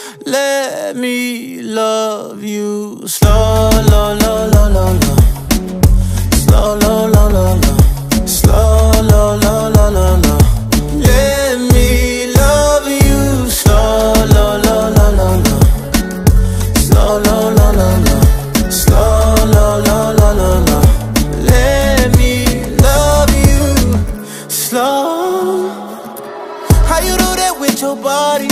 Let me love you slow, low, low, low, low, low. Slow, low, low, low, low. Slow, low, low, low, low, low. Let me love you slow, low, low, low, low, low. Slow, low, low, low, low. Slow, low, low, low, low, low. Let me love you slow. How you do that with your body?